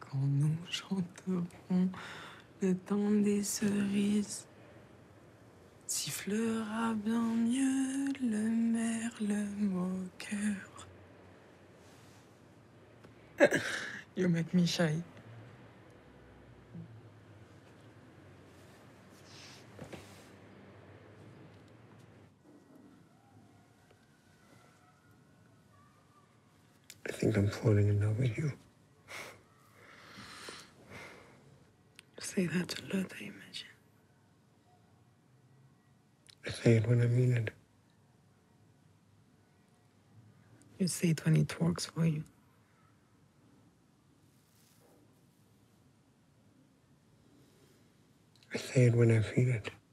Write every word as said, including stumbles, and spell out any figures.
quand nous chanterons le temps des cerises, sifflera bien mieux le merle moqueur. You make me shy. I think I'm falling in love with you. You say that a lot, I imagine. I say it when I mean it. You say it when it works for you. I say it when I feel it.